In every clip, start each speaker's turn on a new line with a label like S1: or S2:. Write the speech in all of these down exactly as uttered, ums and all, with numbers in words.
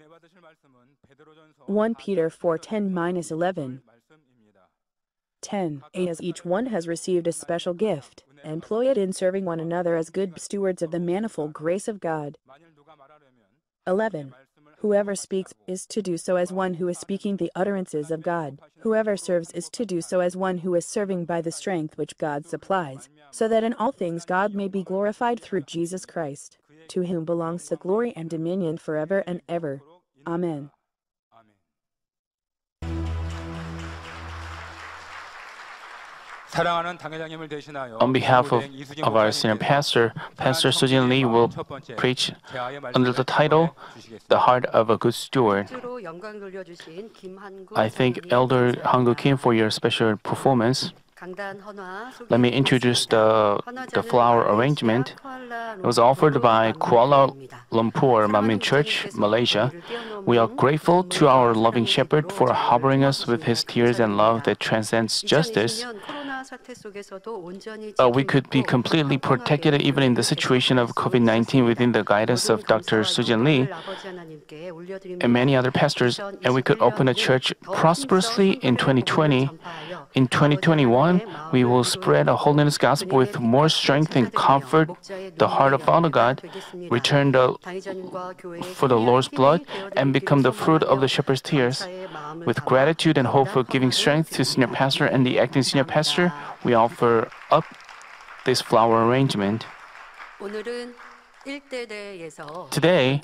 S1: First Peter four ten to eleven. ten. As each one has received a special gift, employ it in serving one another as good stewards of the manifold grace of God. eleven. Whoever speaks is to do so as one who is speaking the utterances of God. Whoever serves is to do so as one who is serving by the strength which God supplies, so that in all things God may be glorified through Jesus Christ, to whom belongs the glory and dominion forever and ever. Amen.
S2: On behalf of, of our senior pastor, Pastor Sujin Lee will preach under the title, The Heart of a Good Steward. I thank Elder Hang-gu Kim for your special performance. Let me introduce the, the flower arrangement. It was offered by Kuala Lumpur Manmin Church, Malaysia. We are grateful to our loving shepherd for harboring us with his tears and love that transcends justice. Uh, we could be completely protected even in the situation of COVID nineteen within the guidance of Doctor Sujin Lee and many other pastors, and we could open a church prosperously in twenty twenty. In twenty twenty-one, we will spread a holiness gospel with more strength and comfort the heart of Father God, return the, for the Lord's blood, and become the fruit of the shepherd's tears. With gratitude and hope for giving strength to senior pastor and the acting senior pastor, we offer up this flower arrangement. Today,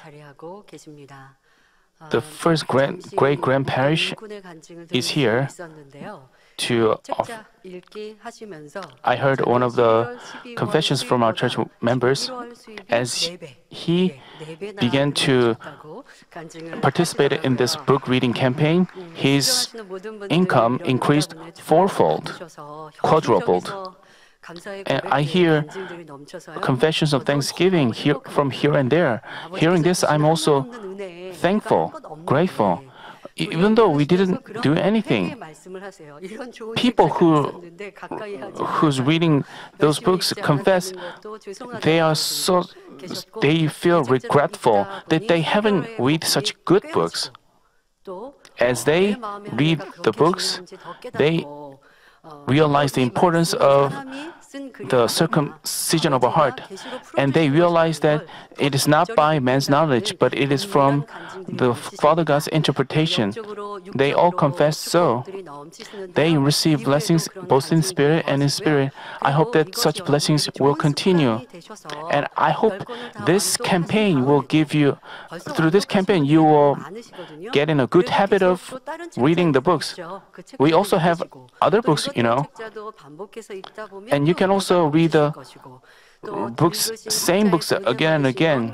S2: the first grand, great grand parish is here to offer. I heard one of the confessions from our church members as he began to participate in this book reading campaign. His income increased fourfold, quadrupled. And I hear confessions of thanksgiving here, from here and there. Hearing this, I'm also thankful, grateful. Even though we didn't do anything, people who who's reading those books confess they are so they feel regretful that they haven't read such good books. As they read the books, they realize the importance of the circumcision of a heart, and they realize that it is not by man's knowledge, but it is from the Father God's interpretation. They all confess so. They receive blessings both in spirit and in spirit. I hope that such blessings will continue. And I hope this campaign will give you, through this campaign, you will get in a good habit of reading the books. We also have other books, you know, and you can also read the books, same books again and again.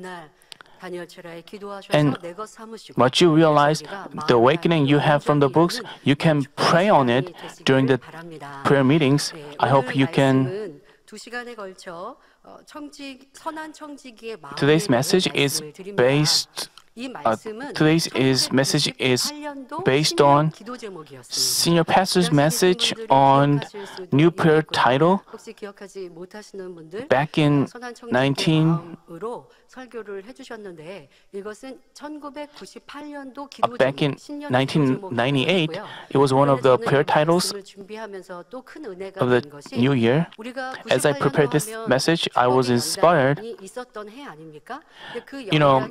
S2: And what you realize, the awakening you have from the books, you can pray on it during the prayer meetings. I hope you can. Today's message is based. Uh, today's is message is based on senior pastor's message on new prayer title back in nineteen. Uh, back in nineteen ninety-eight, it was one of the prayer titles of the new year. As I prepared this message, I was inspired. You know,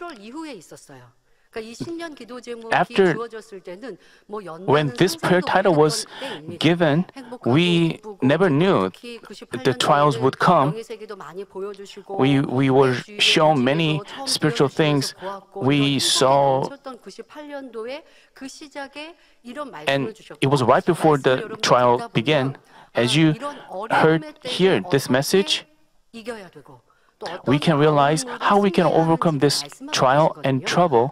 S2: after, when this prayer title was given, we never knew the trials would come. We, we were shown many spiritual things. We saw, and it was right before the trial began. As you heard here this message, we can realize how we can overcome this trial and trouble.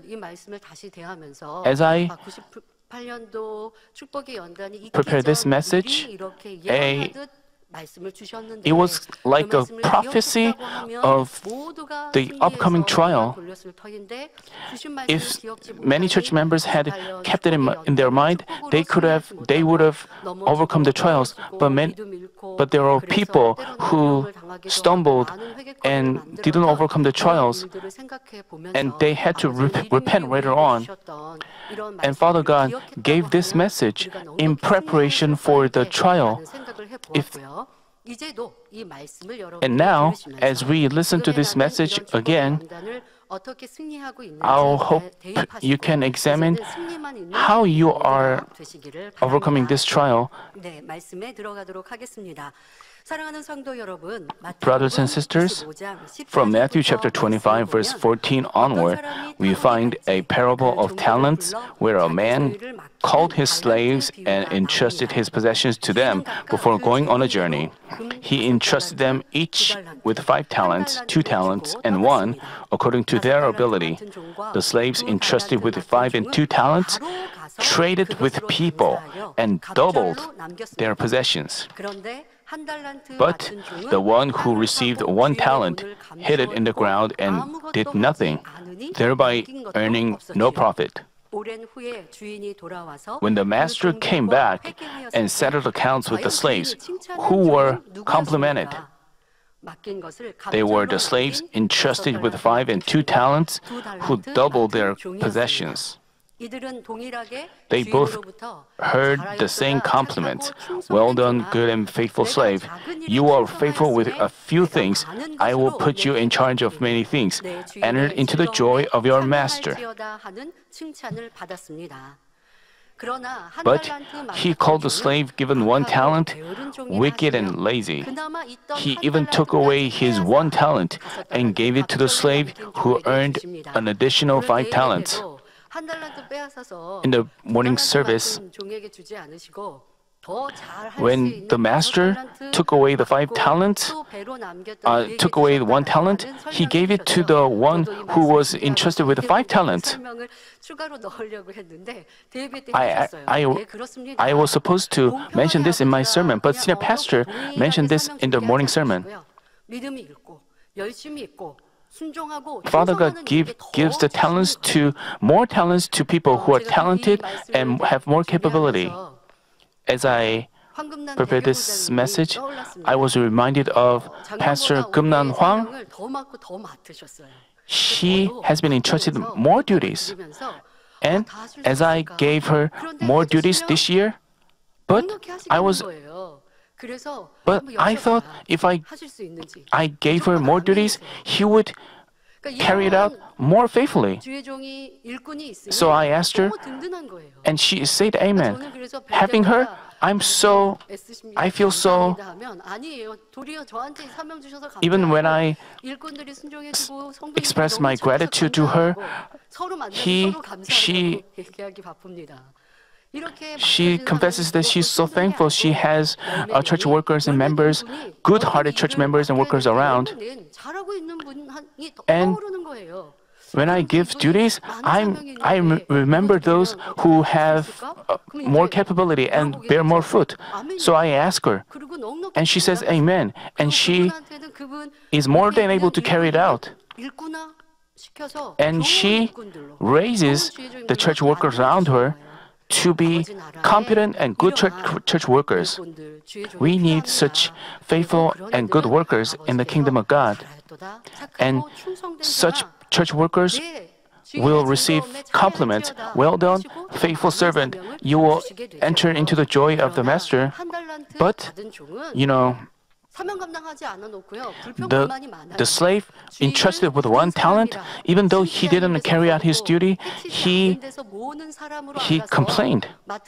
S2: As I prepare this message, a It was like a prophecy of the upcoming trial. If many church members had kept it in, in their mind, they could have, they would have overcome the trials. But many, but there are people who stumbled and didn't overcome the trials, and they had to rep- repent later on. And Father God gave this message in preparation for the trial. If, and now, as we listen to this message again, I hope you can examine how you are overcoming this trial. Brothers and sisters, from Matthew chapter twenty-five, verse fourteen onward, we find a parable of talents where a man called his slaves and entrusted his possessions to them before going on a journey. He entrusted them each with five talents, two talents, and one, according to their ability. The slaves entrusted with five and two talents traded with people and doubled their possessions. But the one who received one talent hid it in the ground and did nothing, thereby earning no profit. When the master came back and settled accounts with the slaves, who were complimented? They were the slaves entrusted with five and two talents who doubled their possessions. They both heard the same compliment. Well done, good and faithful slave. You are faithful with a few things. I will put you in charge of many things. Enter into the joy of your master. But he called the slave given one talent wicked and lazy. He even took away his one talent and gave it to the slave who earned an additional five talents. In the morning service, when the master took away the five talents, uh, took away one talent, he gave it to the one who was entrusted with the five talents. I, I, I was supposed to mention this in my sermon, but senior pastor mentioned this in the morning sermon. Father God give, gives the talents to more talents to people who are talented and have more capability. As I prepared this message, I was reminded of Pastor Geumnan Hwang. She has been entrusted more duties, and as I gave her more duties this year, but I was But I thought if I, I gave her more duties, he would carry it out more faithfully. So I asked her, and she said amen. Having her, I'm so, I feel so, even when I s- express my gratitude to her, he, she, She confesses that she's so thankful she has uh, church workers and members, good-hearted church members and workers around. And when I give duties, I'm, I m- remember those who have uh, more capability and bear more fruit. So I ask her, and she says amen, and she is more than able to carry it out. And she raises the church workers around her to be competent and good church, church workers. We need such faithful and good workers in the kingdom of God. And such church workers will receive compliments. Well done, faithful servant. You will enter into the joy of the master. But, you know, The, the slave entrusted with one talent, even though he didn't carry out his duty, he, he complained.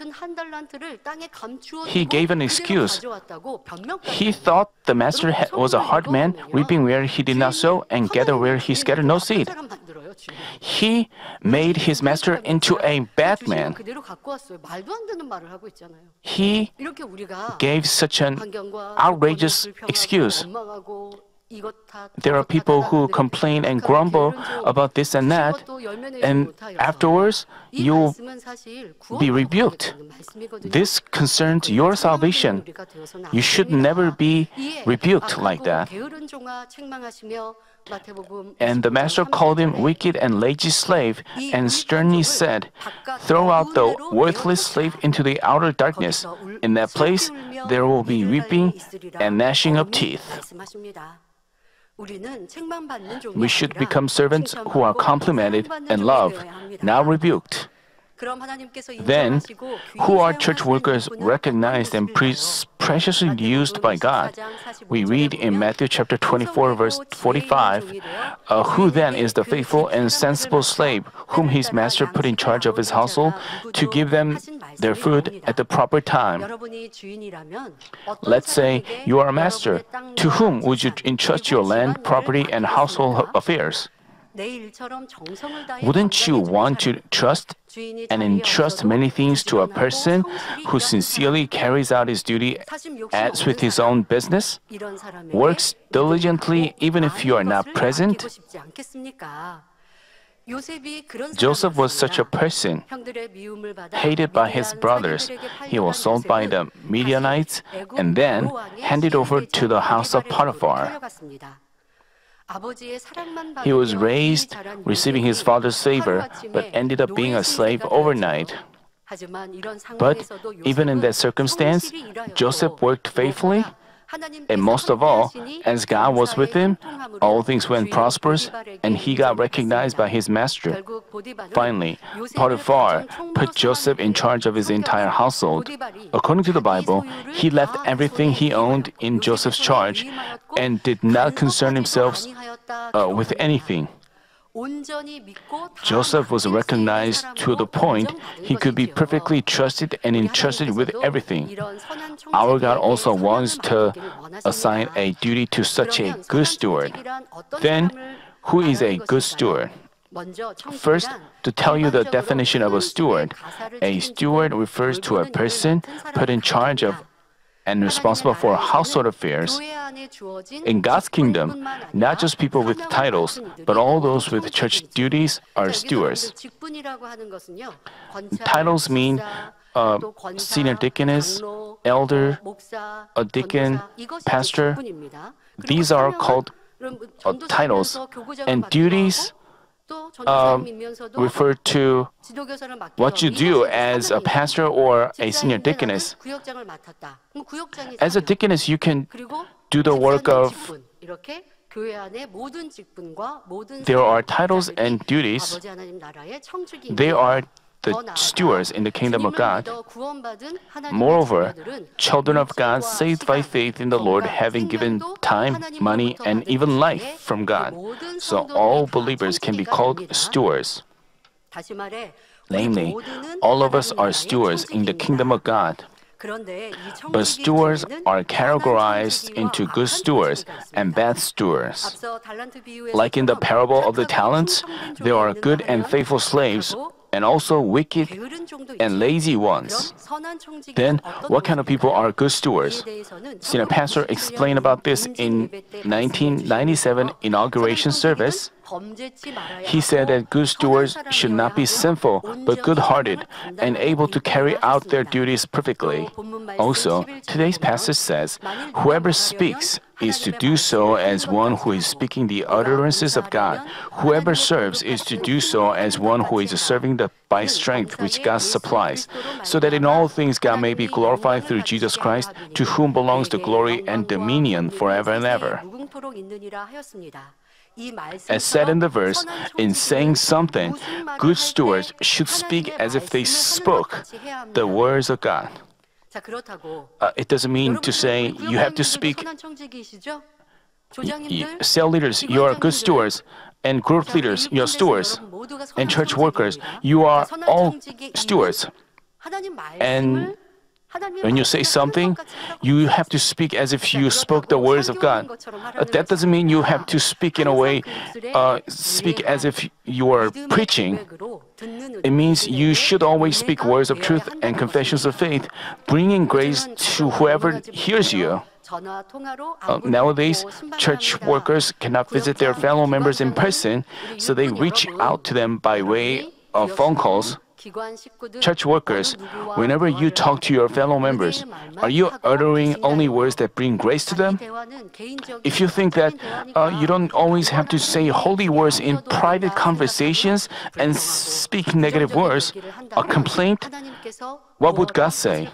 S2: He gave an excuse. He thought the master ha- was a hard man, reaping where he did not sow and gather where he scattered no seed. He made his master into a bad man. He gave such an outrageous excuse. there are people who complain and grumble about this and that, and afterwards you'll be rebuked. This concerns your salvation. You should never be rebuked like that. And the master called him wicked and lazy slave, and sternly said, "Throw out the worthless slave into the outer darkness. In that place there will be weeping and gnashing of teeth." We should become servants who are complimented and loved, not rebuked. Then, who are church workers recognized and pre- preciously used by God? We read in Matthew chapter twenty-four, verse forty-five, uh, "Who then is the faithful and sensible slave whom his master put in charge of his household to give them their food at the proper time?" Let's say you are a master. To whom would you entrust your land, property, and household affairs? Wouldn't you want to trust and entrust many things to a person who sincerely carries out his duty as with his own business, works diligently even if you are not present? Joseph was such a person, hated by his brothers. He was sold by the Midianites and then handed over to the house of Potiphar. He was raised receiving his father's favor, but ended up being a slave overnight. But even in that circumstance, Joseph worked faithfully, and most of all, as God was with him, all things went prosperous, and he got recognized by his master. Finally, Potiphar put Joseph in charge of his entire household. According to the Bible, he left everything he owned in Joseph's charge and did not concern himself uh, with anything. Joseph was recognized to the point he could be perfectly trusted and entrusted with everything. Our God also wants to assign a duty to such a good steward. Then, who is a good steward? First, to tell you the definition of a steward, a steward refers to a person put in charge of and responsible for household affairs. In God's kingdom, not just people with titles, but all those with church duties are stewards. Titles mean uh, senior deaconess, elder, a deacon, pastor. These are called uh, titles, and duties Uh, refer to what you do as a pastor or a senior deaconess. As a deaconess, you can do the work of. There are titles and duties. They are the stewards in the kingdom of God. Moreover, children of God saved by faith in the Lord, having given time, money, and even life from God. So all believers can be called stewards. Namely, all of us are stewards in the kingdom of God. But stewards are categorized into good stewards and bad stewards. Like in the parable of the talents, there are good and faithful slaves, and also wicked and lazy ones. Then, what kind of people are good stewards? Senior pastor explained about this in nineteen ninety-seven inauguration service. He said that good stewards should not be sinful, but good-hearted and able to carry out their duties perfectly. Also, today's passage says, "Whoever speaks is to do so as one who is speaking the utterances of God. Whoever serves is to do so as one who is serving the, by strength which God supplies, so that in all things God may be glorified through Jesus Christ, to whom belongs the glory and dominion forever and ever." As said in the verse, in saying something, good stewards should speak as if they spoke the words of God. Uh, it doesn't mean to say you have to speak. Y- y- cell leaders, you are good stewards, and group leaders, you are stewards, and church workers, you are all stewards. And When you say something, you have to speak as if you spoke the words of God. Uh, that doesn't mean you have to speak in a way, uh, speak as if you are preaching. It means you should always speak words of truth and confessions of faith, bringing grace to whoever hears you. Uh, nowadays, church workers cannot visit their fellow members in person, so they reach out to them by way of phone calls. Church workers, whenever you talk to your fellow members, are you uttering only words that bring grace to them? If you think that uh, you don't always have to say holy words in private conversations and speak negative words, a complaint, what would God say?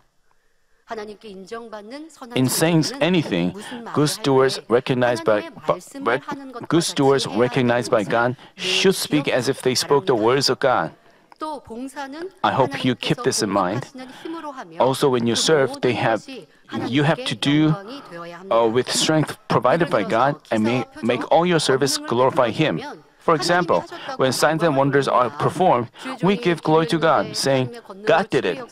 S2: In saying anything, good stewards recognized by, by good stewards recognized by God should speak as if they spoke the words of God. I hope you keep this in mind. Also, when you serve, they have you have to do uh, with strength provided by God and make, make all your service glorify Him. For example, when signs and wonders are performed, we give glory to God, saying, God did it.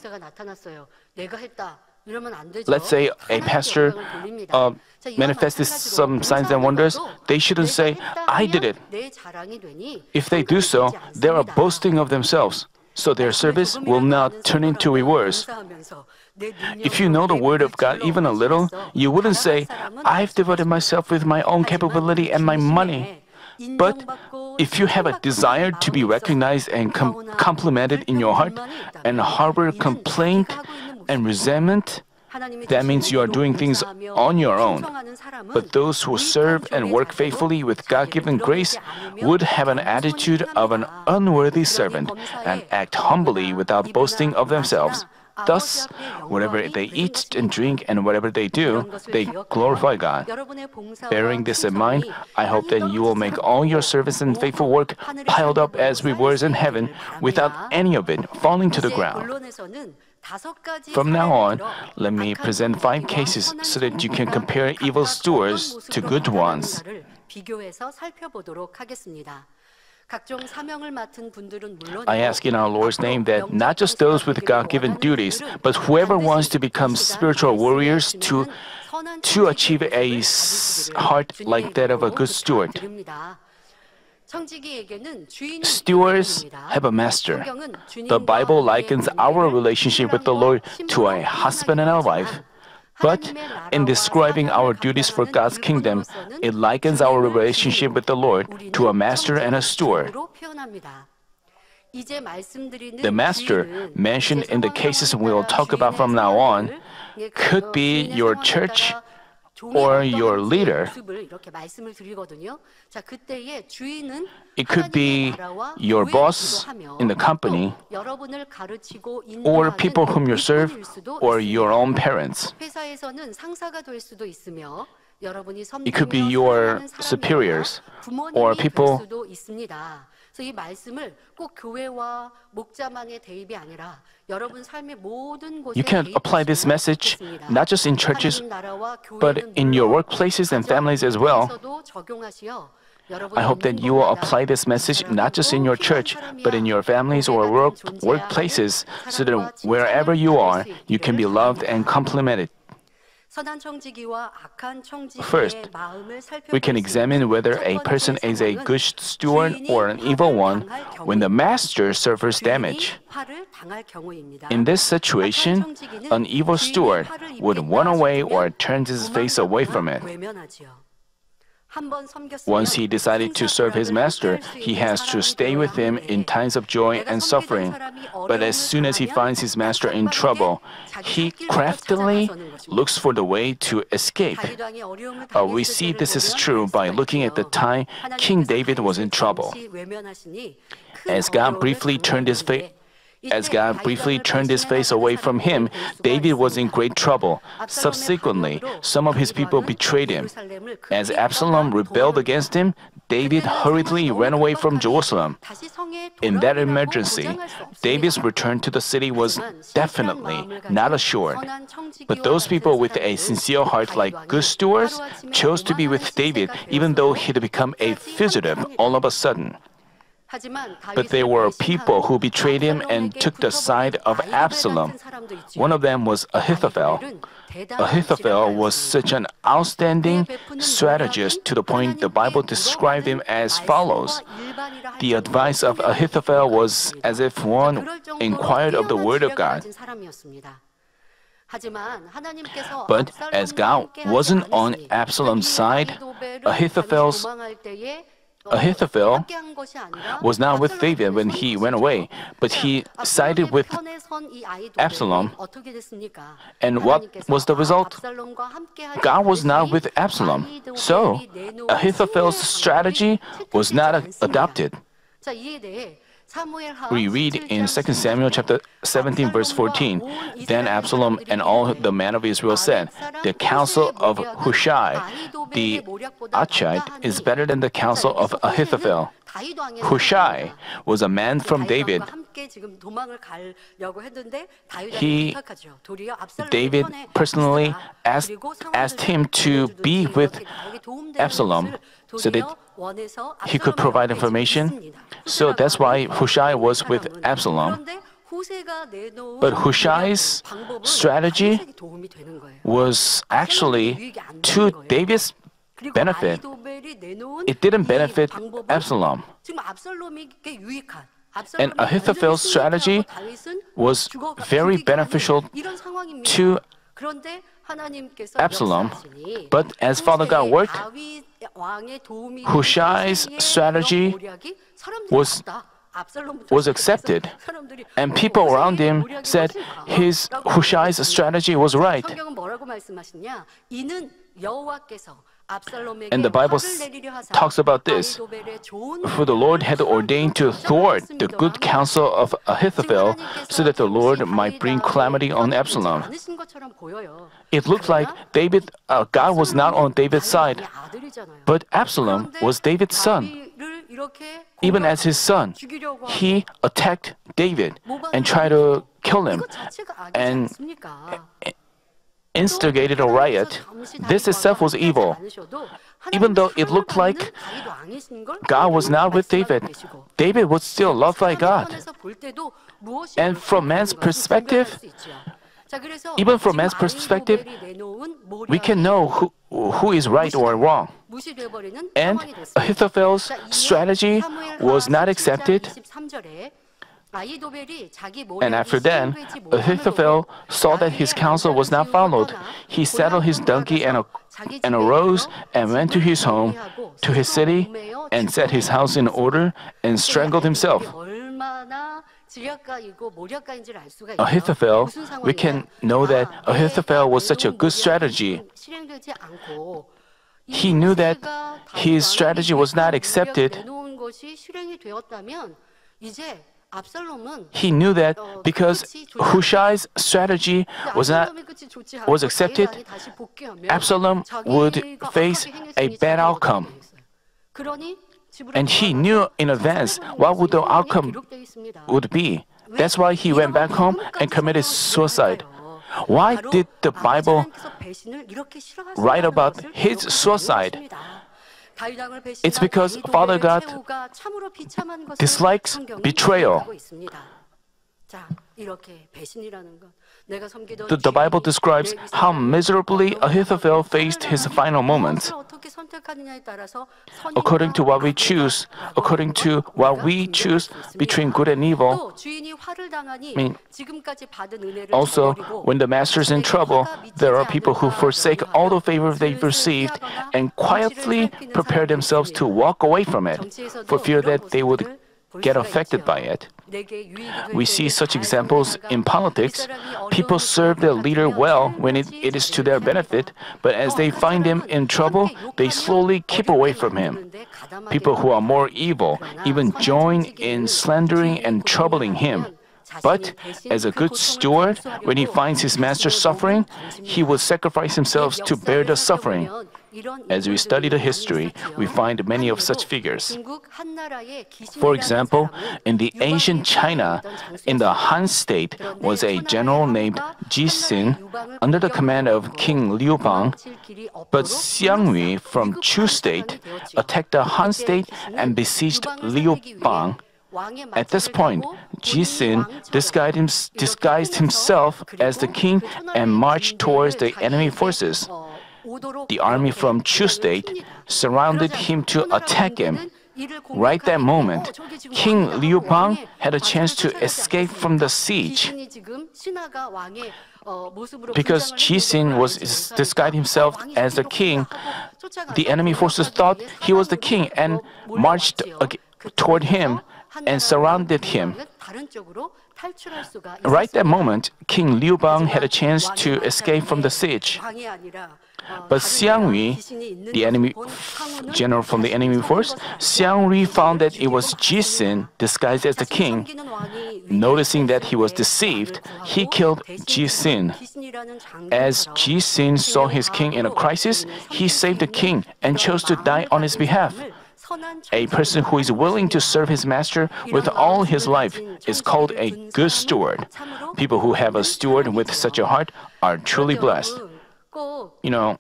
S2: Let's say a pastor uh, manifested some signs and wonders, they shouldn't say, I did it. If they do so, they are boasting of themselves, so their service will not turn into rewards. If you know the Word of God even a little, you wouldn't say, I've devoted myself with my own capability and my money. But if you have a desire to be recognized and com- complimented in your heart and harbor complaint and resentment, that means you are doing things on your own. But those who serve and work faithfully with God-given grace would have an attitude of an unworthy servant and act humbly without boasting of themselves. Thus, whatever they eat and drink and whatever they do, they glorify God. Bearing this in mind, I hope that you will make all your service and faithful work piled up as rewards in heaven without any of it falling to the ground. From now on, let me present five cases so that you can compare evil stewards to good ones. I ask in our Lord's name that not just those with God-given duties, but whoever wants to become spiritual warriors to, to achieve a heart like that of a good steward. Stewards have a master. The Bible likens our relationship with the Lord to a husband and a wife. But in describing our duties for God's kingdom, it likens our relationship with the Lord to a master and a steward. The master mentioned in the cases we will talk about from now on could be your church or your leader. It could be your boss in the company, or people whom you serve, or your own parents. It could be your superiors, or people. You can apply this message not just in churches, but in your workplaces and families as well. I hope that you will apply this message not just in your church, but in your families or work, workplaces, so that wherever you are, you can be loved and complimented. First, we can examine whether a person is a good steward or an evil one when the master suffers damage. In this situation, an evil steward would run away or turn his face away from it. Once he decided to serve his master, he has to stay with him in times of joy and suffering. But as soon as he finds his master in trouble, he craftily looks for the way to escape. Uh, we see this is true by looking at the time King David was in trouble. As God briefly turned his face As God briefly turned his face away from him, David was in great trouble. Subsequently, some of his people betrayed him. As Absalom rebelled against him, David hurriedly ran away from Jerusalem. In that emergency, David's return to the city was definitely not assured. But those people with a sincere heart like good stewards chose to be with David even though he'd become a fugitive all of a sudden. But there were people who betrayed him and took the side of Absalom. One of them was Ahithophel. Ahithophel was such an outstanding strategist to the point the Bible described him as follows. The advice of Ahithophel was as if one inquired of the Word of God. But as God wasn't on Absalom's side, Ahithophel's Ahithophel was not with David when he went away, but he sided with Absalom. And what was the result? God was not with Absalom. So, Ahithophel's strategy was not adopted. We read in Second Samuel chapter seventeen, verse fourteen, Then Absalom and all the men of Israel said, The counsel of Hushai, the Archite, is better than the counsel of Ahithophel. Hushai was a man from David. He, David personally asked, asked him to be with Absalom so that he could provide information. So that's why Hushai was with Absalom. But Hushai's strategy was actually to David's benefit. It didn't benefit Absalom. And Ahithophel's strategy was very beneficial to Absalom. But as Father God worked, Hushai's strategy was, was accepted. And people around him said his Hushai's strategy was right. And the Bible talks about this. For the Lord had ordained to thwart the good counsel of Ahithophel so that the Lord might bring calamity on Absalom. It looked like David, uh, God was not on David's side, but Absalom was David's son. Even as his son, he attacked David and tried to kill him and instigated a riot. This itself was evil. Even though it looked like God was not with David, David was still loved by God. And from man's perspective, even from man's perspective, we can know who, who is right or wrong. And Ahithophel's strategy was not accepted. And after that, Ahithophel saw that his counsel was not followed. He saddled his donkey and, and arose and went to his home, to his city, and set his house in order and strangled himself. Ahithophel, we can know that Ahithophel was such a good strategy. He knew that his strategy was not accepted. He knew that because Hushai's strategy was not was accepted, Absalom would face a bad outcome. And he knew in advance what would the outcome would be. That's why he went back home and committed suicide. Why did the Bible write about his suicide? It's because Father God dislikes betrayal. The, the Bible describes how miserably Ahithophel faced his final moments. According to what we choose, according to what we choose between good and evil, I mean, also, when the master's in trouble, there are people who forsake all the favor they've received and quietly prepare themselves to walk away from it for fear that they would get affected by it. We see such examples in politics. People serve their leader well when it, it is to their benefit, but as they find him in trouble, they slowly keep away from him. People who are more evil even join in slandering and troubling him. But as a good steward, when he finds his master suffering, he will sacrifice himself to bear the suffering. As we study the history, we find many of such figures. For example, in the ancient China, in the Han state, was a general named Ji-sin under the command of King Liu Bang. But Xianghui from Chu state attacked the Han state and besieged Liu Bang. At this point, Ji-sin disguised, disguised himself as the king and marched towards the enemy forces. The army from Chu state surrounded him to attack him. Right that moment, King Liu Bang had a chance to escape from the siege. Because Ji-sin was disguised himself as the king, the enemy forces thought he was the king and marched toward him and surrounded him. Right that moment, King Liu Bang had a chance to escape from the siege. But Xianghui, the enemy general from the enemy force, Xianghui found that it was Ji-sin disguised as the king. Noticing that he was deceived, he killed Ji-sin. As Ji-sin saw his king in a crisis, he saved the king and chose to die on his behalf. A person who is willing to serve his master with all his life is called a good steward. People who have a steward with such a heart are truly blessed. You know,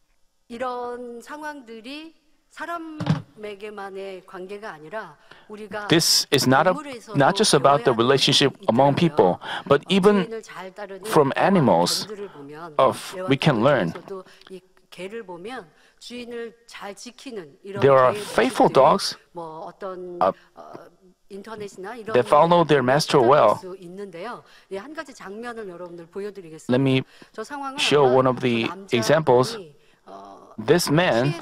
S2: this is not, a, not just about the relationship among people, but even from animals, of, we can learn. There are faithful dogs uh, that follow their master well. Let me show one of the examples. This man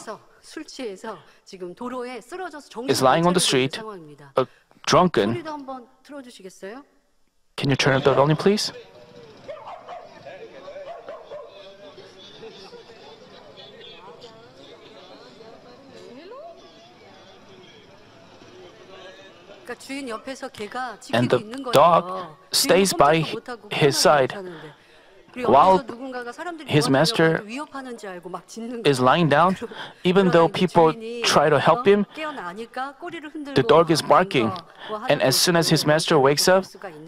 S2: is lying on the street, uh, drunken. Can you turn up the volume, please? And the dog stays by his side while his master is lying down. Even though people try to help him, the dog is barking. And as soon as his master wakes up,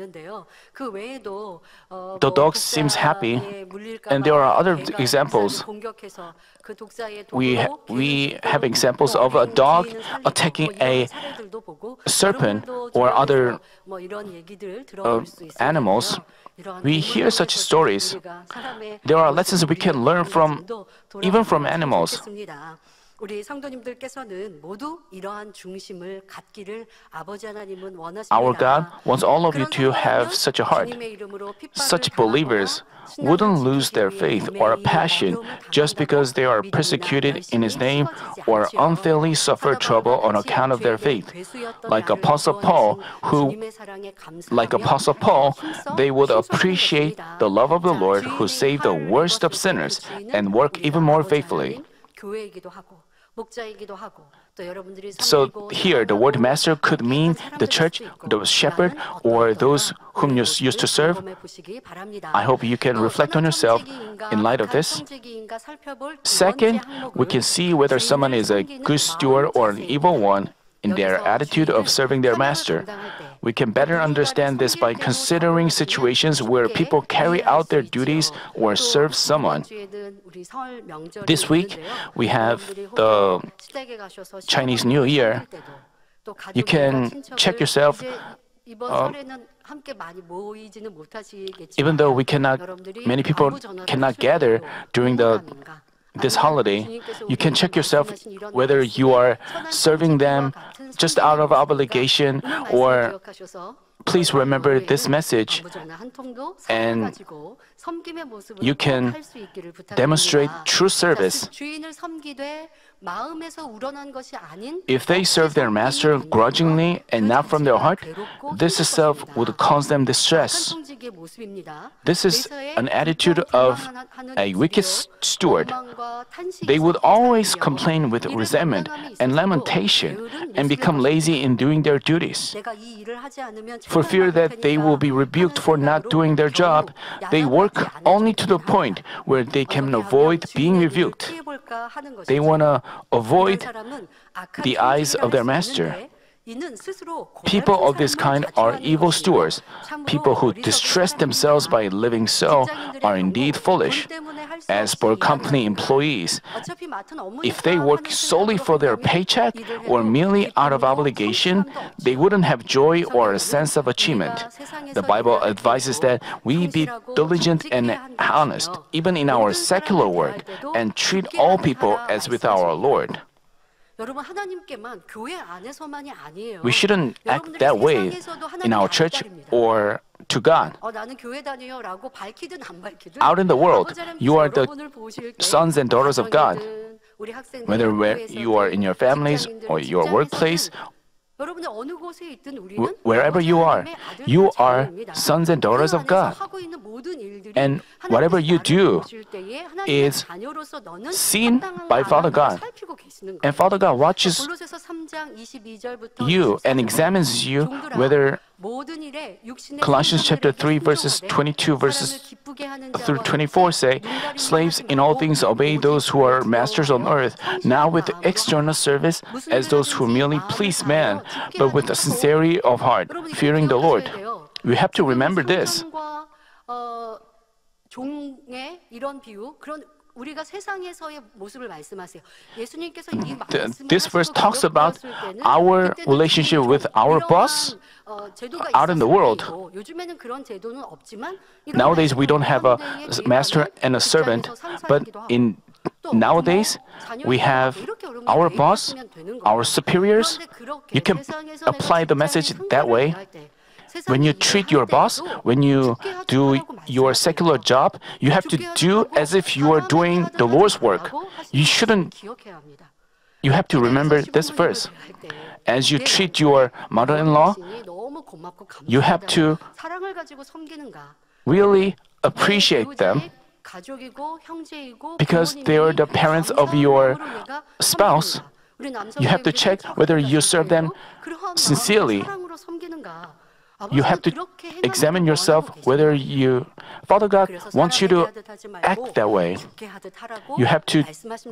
S2: the dog seems happy. And there are other examples. We, ha- we have examples of a dog attacking a serpent or other uh, animals. We hear such stories. There are lessons we can learn from, even from animals. Our God wants all of you to have such a heart. Such believers wouldn't lose their faith or passion just because they are persecuted in His name or unfairly suffer trouble on account of their faith. Like Apostle Paul, who, like Apostle Paul, they would appreciate the love of the Lord who saved the worst of sinners and work even more faithfully. So here, the word master could mean the church, the shepherd, or those whom you used to serve. I hope you can reflect on yourself in light of this. Second, we can see whether someone is a good steward or an evil one in their attitude of serving their master. We can better understand this by considering situations where people carry out their duties or serve someone. This week, we have the Chinese New Year. You can check yourself. Uh, even though we cannot, many people cannot gather during the this holiday, you can check yourself whether you are serving them just out of obligation, or please remember this message and you can demonstrate true service. If they serve their master grudgingly and not from their heart, this itself would cause them distress. This is an attitude of a wicked steward. They would always complain with resentment and lamentation and become lazy in doing their duties. For fear that they will be rebuked for not doing their job, they work only to the point where they can avoid being rebuked. They want to avoid the eyes of their master. People of this kind are evil stewards. People who distress themselves by living so are indeed foolish. As for company employees, if they work solely for their paycheck or merely out of obligation, they wouldn't have joy or a sense of achievement. The Bible advises that we be diligent and honest, even in our secular work, and treat all people as with our Lord. We shouldn't act that way in our church or to God. Out in the world, you are the sons and daughters of God. Whether where you are in your families or your workplace, wherever you are, you are sons and daughters of God. And whatever you do is seen by Father God. And Father God watches you and examines you whether Colossians chapter three verses twenty-two verses through twenty-four say, "Slaves, in all things obey those who are masters on earth, not with external service as those who merely please man, but with a sincerity of heart, fearing the Lord." We have to remember this. This verse talks about our relationship with our boss out in the world. Nowadays, we don't have a master and a servant, but in nowadays, we have our boss, our superiors. You can apply the message that way. When you treat your boss, when you do your secular job, you have to do as if you are doing the Lord's work. You shouldn't. You have to remember this verse. As you treat your mother-in-law, you have to really appreciate them because they are the parents of your spouse. You have to check whether you serve them sincerely. You have to examine yourself whether you, Father God wants you to act that way. You have to,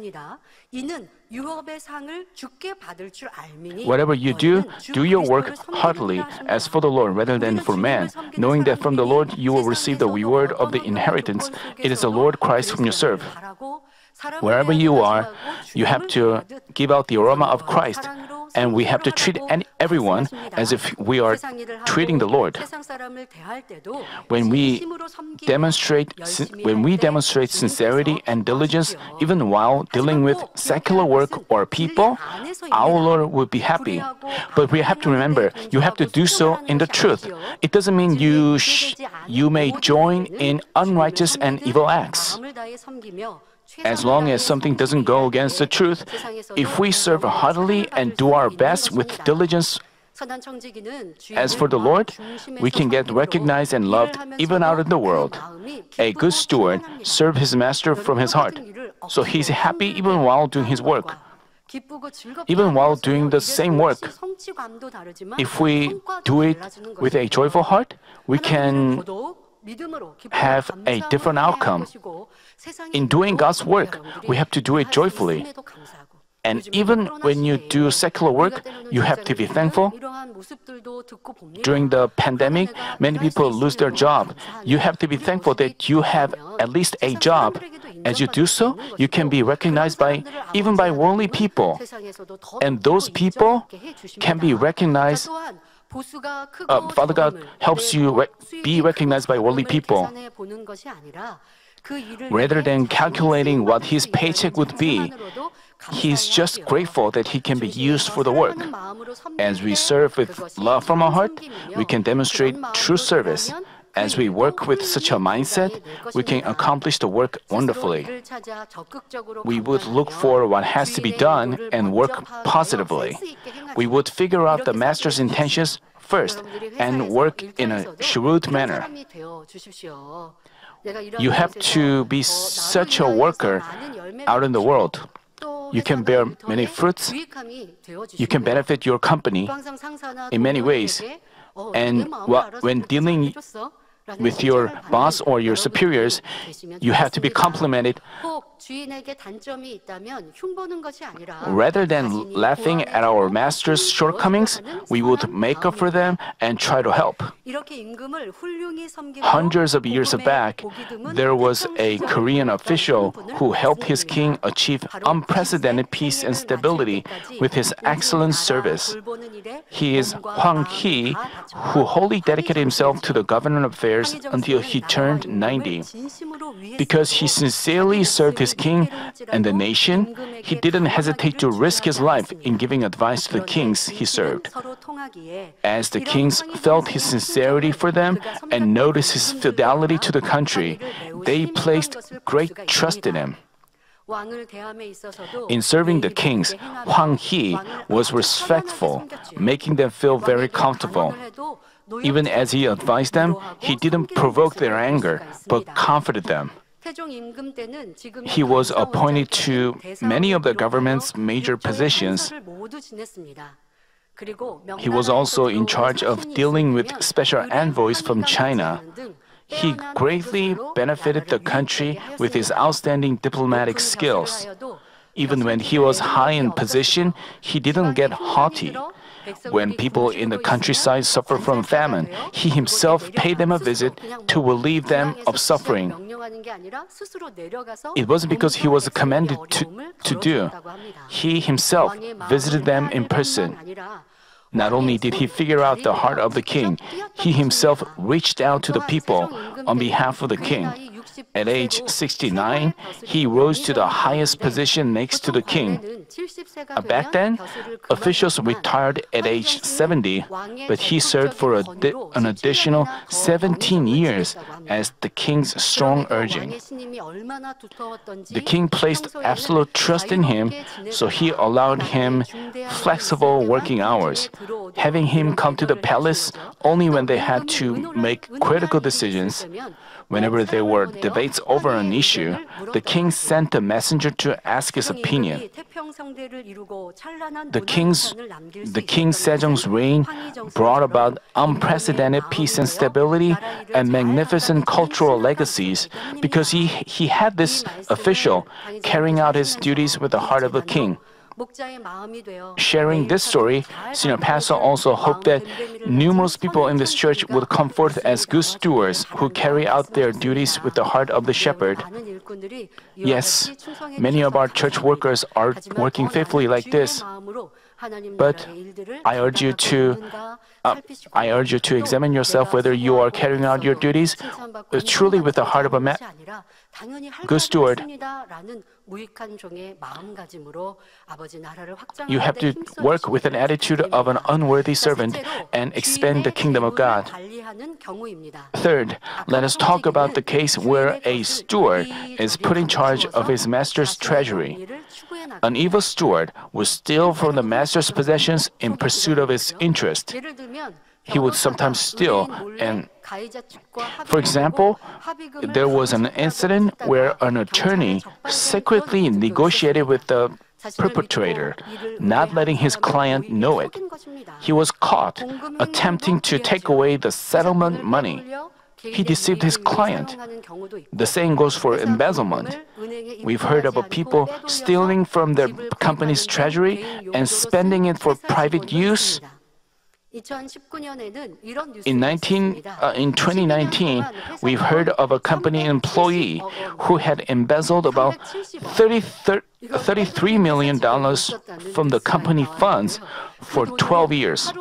S2: whatever you do, do your work heartily as for the Lord rather than for man, knowing that from the Lord you will receive the reward of the inheritance. It is the Lord Christ whom you serve. Wherever you are, you have to give out the aroma of Christ. And we have to treat any, everyone as if we are treating the Lord. When we demonstrate, when we demonstrate sincerity and diligence, even while dealing with secular work or people, our Lord will be happy. But we have to remember, you have to do so in the truth. It doesn't mean you sh- you may join in unrighteous and evil acts. As long as something doesn't go against the truth, if we serve heartily and do our best with diligence, as for the Lord, we can get recognized and loved even out in the world. A good steward serves his master from his heart, so he's happy even while doing his work. Even while doing the same work, if we do it with a joyful heart, we can have a different outcome. In doing God's work, we have to do it joyfully. And even when you do secular work, you have to be thankful. During the pandemic, many people lose their job. You have to be thankful that you have at least a job. As you do so, you can be recognized by even by worldly people. And those people can be recognized. Uh, Father God helps you re- be recognized by worldly people. Rather than calculating what his paycheck would be, he's just grateful that he can be used for the work. As we serve with love from our heart, we can demonstrate true service. As we work with such a mindset, we can accomplish the work wonderfully. We would look for what has to be done and work positively. We would figure out the master's intentions first and work in a shrewd manner. You have to be such a worker out in the world. You can bear many fruits. You can benefit your company in many ways. And when dealing with your boss or your superiors, you have to be complimented. Rather than laughing at our master's shortcomings, we would make up for them and try to help. Hundreds of years back, there was a Korean official who helped his king achieve unprecedented peace and stability with his excellent service. He is Hwang Hee, who wholly dedicated himself to the government affairs until he turned ninety. Because he sincerely served his king and the nation, he didn't hesitate to risk his life in giving advice to the kings he served. As the kings felt his sincerity for them and noticed his fidelity to the country, they placed great trust in him. In serving the kings, Hwang Hee was respectful, making them feel very comfortable. Even as he advised them, he didn't provoke their anger, but comforted them. He was appointed to many of the government's major positions. He was also in charge of dealing with special envoys from China. He greatly benefited the country with his outstanding diplomatic skills. Even when he was high in position, he didn't get haughty. When people in the countryside suffer from famine, he himself paid them a visit to relieve them of suffering. It wasn't because he was commanded to, to do. He himself visited them in person. Not only did he figure out the heart of the king, he himself reached out to the people on behalf of the king. At age sixty-nine, he rose to the highest position next to the king. Back then, officials retired at age seventy, but he served for a di- an additional seventeen years as the king's strong urging. The king placed absolute trust in him, so he allowed him flexible working hours, having him come to the palace only when they had to make critical decisions. Whenever there were debates over an issue, the king sent a messenger to ask his opinion. The king's, the King Sejong's reign brought about unprecedented peace and stability and magnificent cultural legacies because he, he had this official carrying out his duties with the heart of a king. Sharing this story, Senior Pastor also hoped that numerous people in this church would come forth as good stewards who carry out their duties with the heart of the shepherd. Yes, many of our church workers are working faithfully like this. But I urge you to uh, I urge you to examine yourself whether you are carrying out your duties uh, truly with the heart of a ma- good steward. You have to work with an attitude of an unworthy servant and expand the kingdom of God. Third, let us talk about the case where a steward is put in charge of his master's treasury. An evil steward would steal from the master's possessions in pursuit of his interest. He would sometimes steal and, for example, there was an incident where an attorney secretly negotiated with the perpetrator, not letting his client know it. He was caught attempting to take away the settlement money. He deceived his client. The same goes for embezzlement. We've heard about people stealing from their company's treasury and spending it for private use. In, nineteen, uh, in twenty nineteen, we've heard of a company employee who had embezzled about thirty-three million dollars from the company funds for twelve years.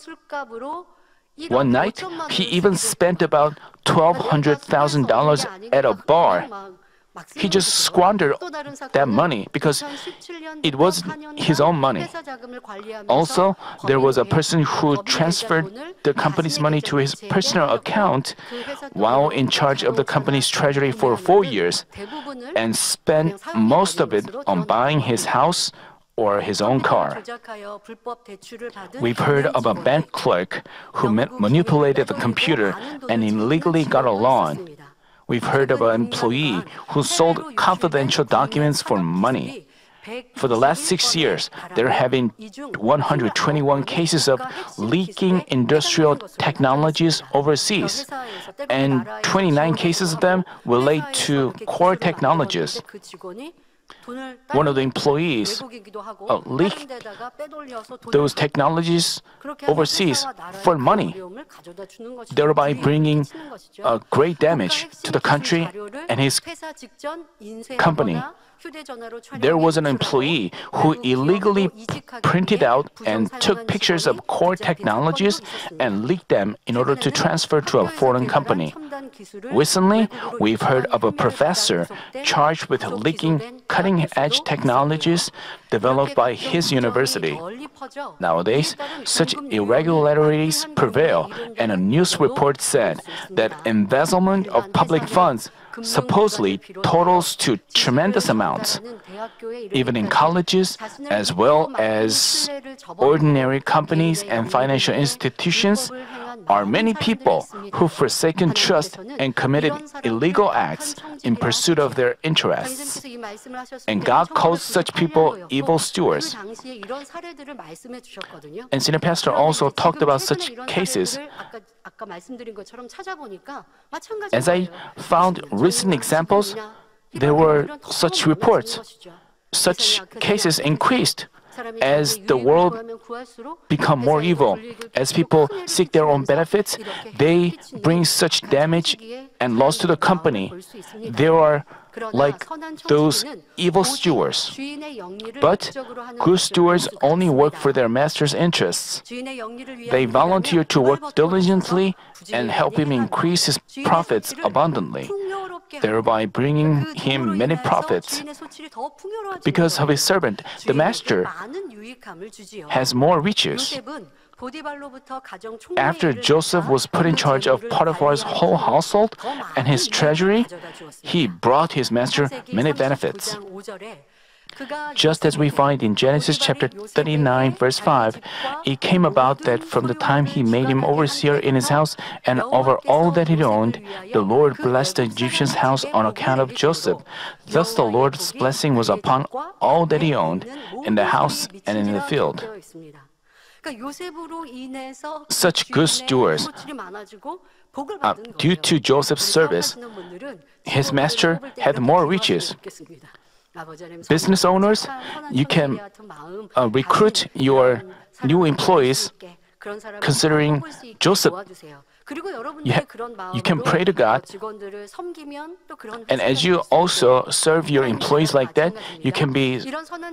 S2: One night, he even spent about twelve hundred thousand dollars at a bar. he just squandered that money because it wasn't his own money. Also, there was a person who transferred the company's money to his personal account while in charge of the company's treasury for four years and spent most of it on buying his house or his own car. We've heard of a bank clerk who ma- manipulated the computer and illegally got a loan. We've heard of an employee who sold confidential documents for money. For the last six years, there have been one hundred twenty-one cases of leaking industrial technologies overseas, and twenty-nine cases of them relate to core technologies. One of the employees uh, leaked those technologies overseas for money, thereby bringing uh, great damage to the country and his company. There was an employee who illegally printed out and took pictures of core technologies and leaked them in order to transfer to a foreign company. Recently, we've heard of a professor charged with leaking cutting-edge technologies developed by his university. Nowadays, such irregularities prevail, and a news report said that embezzlement of public funds supposedly totals to tremendous amounts. Even in colleges, as well as ordinary companies and financial institutions, are many people who've forsaken trust and committed illegal acts in pursuit of their interests. And God calls such people evil stewards. And Senior Pastor also talked about such cases. As I found recent examples, there were such reports. Such cases increased as the world become more evil. As people seek their own benefits, they bring such damage and loss to the company. There are like those evil stewards. But good stewards only work for their master's interests. They volunteer to work diligently and help him increase his profits abundantly, thereby bringing him many profits. Because of his servant, the master has more riches. After Joseph was put in charge of Potiphar's whole household and his treasury, he brought his master many benefits. Just as we find in Genesis chapter thirty-nine, verse five, it came about that from the time he made him overseer in his house and over all that he owned, the Lord blessed the Egyptian's house on account of Joseph. Thus the Lord's blessing was upon all that he owned, in the house and in the field. Such good stewards, uh, due to Joseph's service, his master had more riches. Business owners, you can uh, recruit your new employees considering Joseph. You, ha- you can pray to God, and as you also serve your employees like that, you can be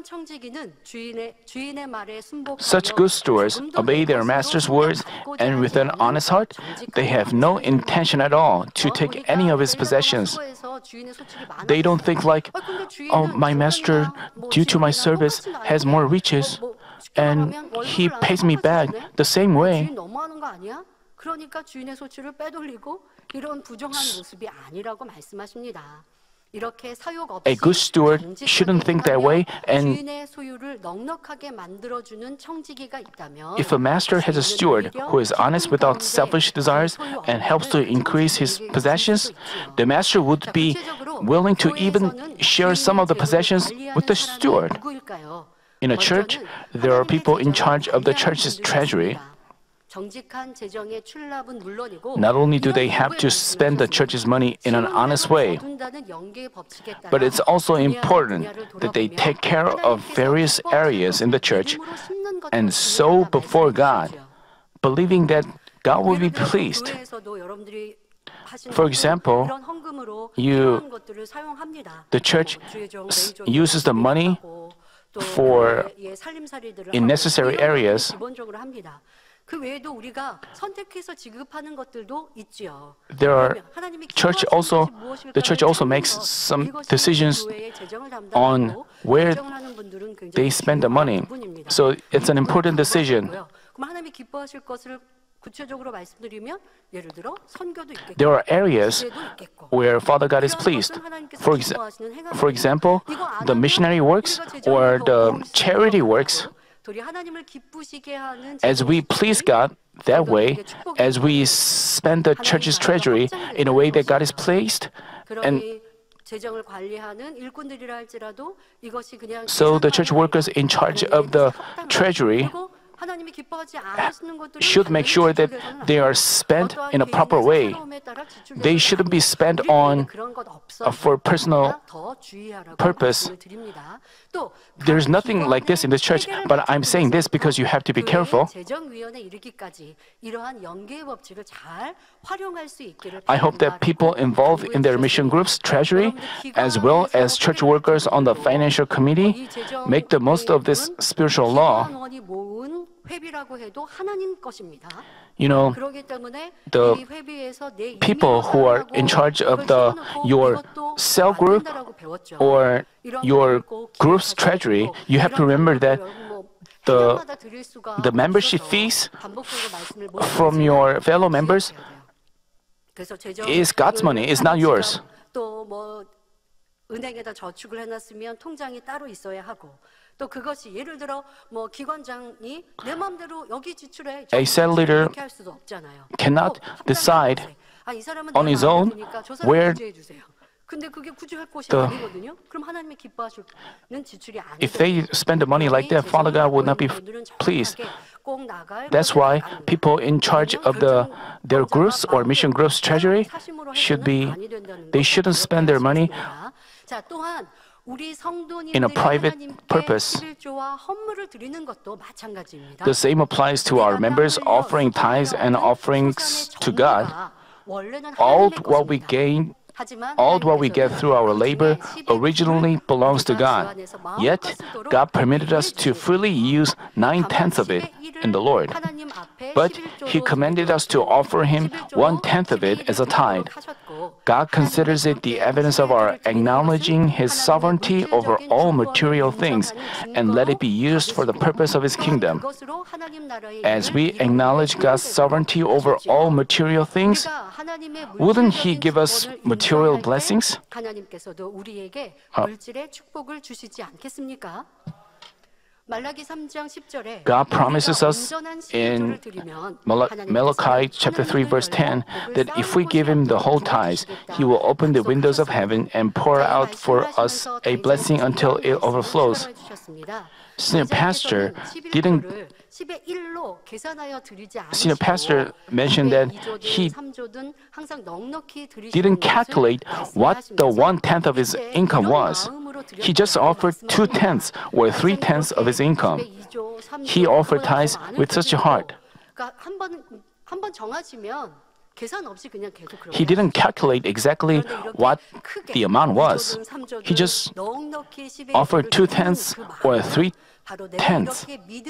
S2: such good stewards, obey their master's words, and with an honest heart, they have no intention at all to take any of his possessions. They don't think like, oh, my master, due to my service, has more riches, and he pays me back the same way.
S3: 그러니까 주인의 소출을 빼돌리고 이런 부정한 모습이 아니라고 말씀하십니다.
S2: A good steward shouldn't think that way, and if a master has a steward who is honest without selfish desires and helps to increase his possessions, the master would be willing to even share some of the possessions with the steward. In a church, there are people in charge of the church's treasury. Not only do they have to spend the church's money in an honest way, but it's also important that they take care of various areas in the church and sow before God, believing that God will be pleased. For example, you, the church s- uses the money for in necessary areas.
S3: 그 외에도 우리가 선택해서 지급하는 것들도 있지요.
S2: There are church also the church also makes some decisions on where they spend the money. So it's an important decision.
S3: 그럼 하나님이 기뻐하실 것을 구체적으로 말씀드리면 예를 들어 선교도 있겠고
S2: There are areas
S3: 기도도 있겠고
S2: where Father God is pleased. For, ex- for example, the missionary works or the charity works.
S3: 도리 하나님을 기쁘시게 하는
S2: As we please God that way, as we spend the church's treasury in a way that God is pleased, and
S3: 그러니 재정을 관리하는 일꾼들이라 할지라도 이것이 그냥
S2: so the church workers in charge of the treasury
S3: 그리고 하나님이 기뻐하지 않으시는 것들은
S2: should make sure that they are spent in a proper way. They shouldn't be spent on uh, for personal purpose. There's nothing like this in this church, but I'm saying this because you have to be careful. I hope that people involved in their mission groups, treasury, as well as church workers on the financial committee, make the most of this spiritual law. You know, the people who are in charge of the your cell group or your group's treasury, you have to remember that the the membership fees from your fellow members is God's money, it's not yours.
S3: 은행에다 저축을 해놨으면 통장이 따로 있어야 하고 또 그것이 예를 들어 뭐 기관장이 내 마음대로 여기 지출해
S2: A cell leader
S3: 이렇게 할 수도 없잖아요.
S2: cannot decide
S3: 아, 이 사람은
S2: on
S3: 내
S2: his
S3: 마음에
S2: own
S3: 드니까 저 사람
S2: where
S3: 구제해 주세요. 근데 그게 구제할 곳이
S2: the-
S3: 아니거든요. 그럼 하나님이 기뻐하시는 지출이 아니거든요.
S2: If they spend the money like that, Father God would not be pleased. That's why people in charge of the their groups or mission groups treasury should be they shouldn't spend their money
S3: 자, 또한 우리
S2: in a private purpose. The same applies to our members offering tithes and offerings to God. All what we gain All what we get through our labor originally belongs to God. Yet, God permitted us to freely use nine-tenths of it in the Lord. But He commanded us to offer Him one-tenth of it as a tithe. God considers it the evidence of our acknowledging His sovereignty over all material things and let it be used for the purpose of His kingdom. As we acknowledge God's sovereignty over all material things, wouldn't He give us material blessings?
S3: 하나님께서도 우리에게
S2: 아.
S3: 물질의 축복을 주시지 않겠습니까? 말라기 삼 장 십 절에
S2: God promises us in Mal- Malachi chapter three verse ten that if we give Him the whole tithes, He will open the windows of heaven and pour out for us a blessing until it overflows. Senior pastor didn't Senior pastor mentioned that he didn't calculate what the one-tenth of his income was. He just offered two-tenths or three-tenths of his income. He offered tithes with such a heart. He didn't calculate exactly what the amount was. He just offered two-tenths or three-tenths.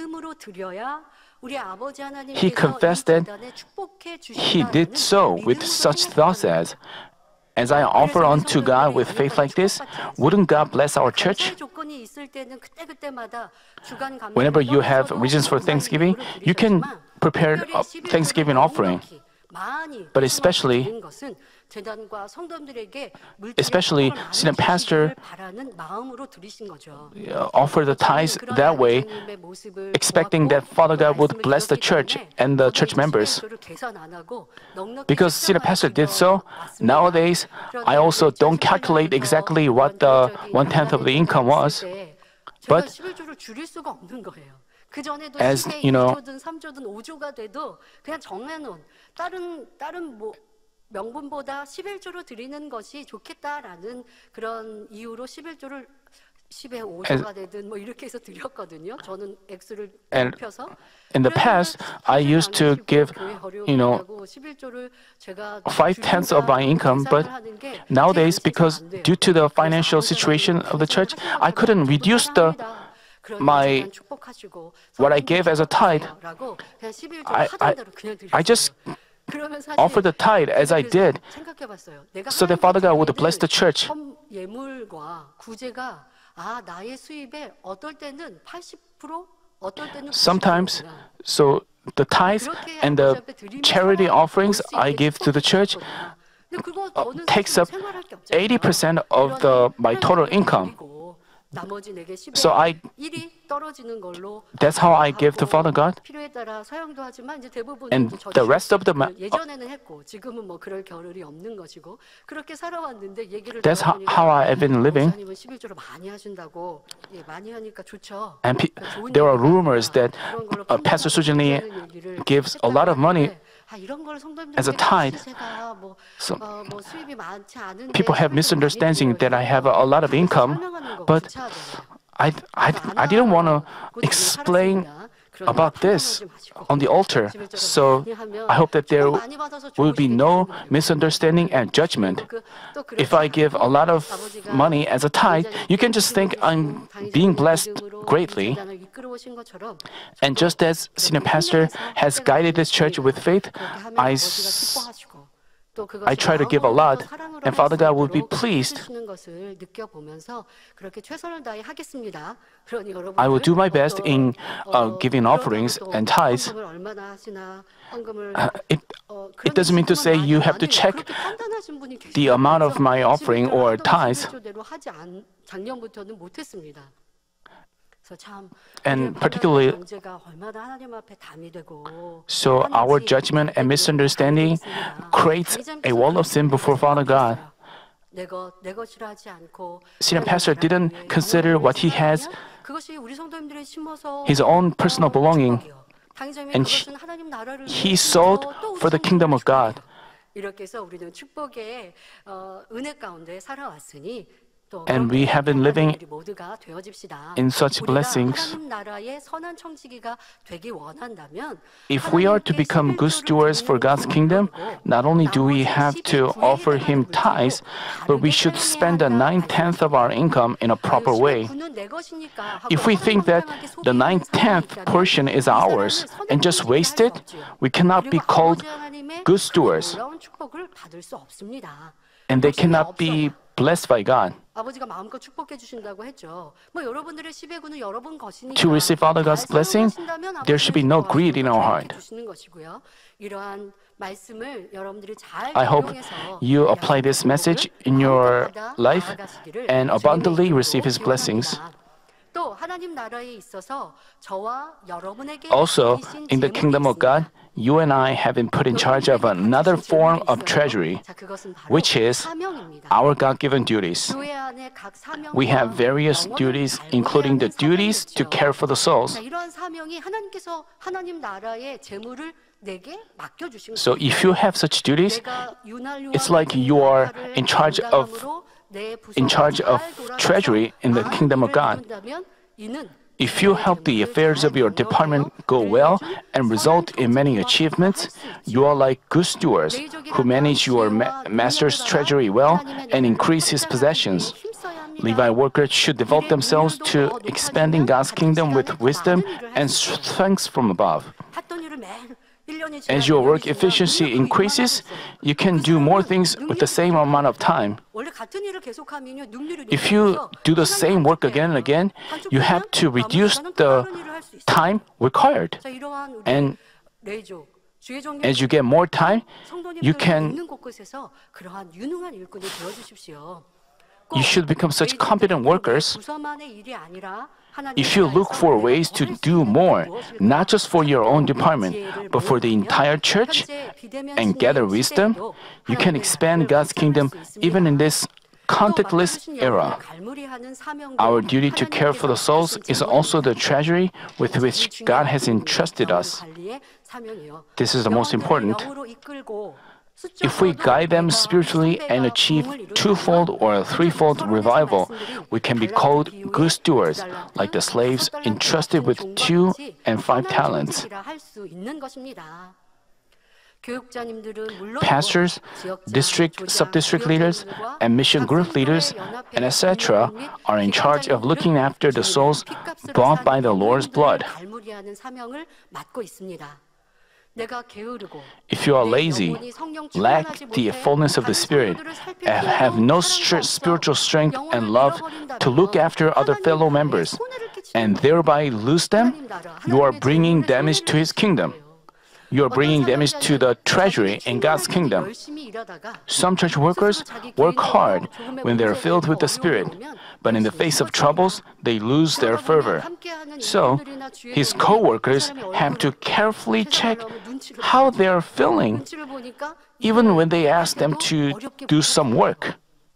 S2: He confessed that he did so with such thoughts as, as I offer unto God with faith like this, wouldn't God bless our church? Whenever you have reasons for Thanksgiving, you can prepare a Thanksgiving offering. But especially, especially, senior pastor uh, offer the tithes that way, expecting that Father God would bless the church and the church members. Because senior pastor did so, nowadays, I also don't calculate exactly what the one-tenth of the income was. But as you know,
S3: 다른 다른 뭐 명분보다 십일조로 드리는 것이 좋겠다라는 그런 이유로 십일조를 십의 오조가 되든 뭐 이렇게 해서 드렸거든요. 저는 액수를 높여서.
S2: In the past, I used to give, you know, five tenths of my income, but nowadays, because due to the financial situation of the church, I couldn't reduce the my what I gave as a tithe, I, I, I just offer the tithe as I did, so that Father God would bless the church. Sometimes, so the tithes and the charity offerings I give to the church uh, takes up eighty percent of the my total income. So I, that's how I give to Father God. And the rest of the, ma- that's how, how I have been living. And pe- there are rumors that uh, Pastor Sujin Lee gives a lot of money as a tithe. So people have misunderstanding that I have a, a lot of income, but I, I, I didn't want to explain about this on the altar. So I hope that there will be no misunderstanding and judgment. If I give a lot of money as a tithe, you can just think I'm being blessed greatly. And just as Senior Pastor has guided this church with faith, I, s- I try to give a lot, and Father God will be pleased. I will do my best in uh, giving offerings and tithes. Uh, it, it doesn't mean to say you have to check the amount of my offering or tithes. And particularly, so our judgment and misunderstanding creates a wall of sin before Father God. Senior Pastor didn't consider what he has, his own personal belonging, and he, he sold for the kingdom of God. And we have been living in such blessings. If we are to become good stewards for God's kingdom, not only do we have to offer Him tithes, but we should spend the nine-tenth of our income in a proper way. If we think that the nine-tenth portion is ours and just waste it, we cannot be called good stewards. And they cannot be blessed by God. To receive Father God's blessing, there should be no greed in our heart. I hope you apply this message in your life and abundantly receive His blessings. Also, in the kingdom of God, you and I have been put in charge of another form of treasury, which is our God-given duties. We have various duties, including the duties to care for the souls. So if you have such duties, it's like you are in charge of in charge of treasury in the kingdom of God. If you help the affairs of your department go well and result in many achievements, you are like good stewards who manage your ma- master's treasury well and increase his possessions. Levi workers should devote themselves to expanding God's kingdom with wisdom and strength from above. As your work efficiency increases, you can do more things with the same amount of time. If you do the same work again and again, you have to reduce the time required. And as you get more time, you can you should become such competent workers. If you look for ways to do more, not just for your own department, but for the entire church, and gather wisdom, you can expand God's kingdom even in this contactless era. Our duty to care for the souls is also the treasury with which God has entrusted us. This is the most important. If we guide them spiritually and achieve twofold or threefold revival, we can be called good stewards, like the slaves entrusted with two and five talents. Pastors, district, sub-district leaders, and mission group leaders, and et cetera are in charge of looking after the souls bought by the Lord's blood. If you are lazy, lack the fullness of the Spirit, and have no st- spiritual strength and love to look after other fellow members, and thereby lose them, you are bringing damage to His kingdom. You are bringing damage to the treasury in God's kingdom. Some church workers work hard when they are filled with the Spirit, but in the face of troubles, they lose their fervor. So, his co-workers have to carefully check how they are feeling, even when they ask them to do some work.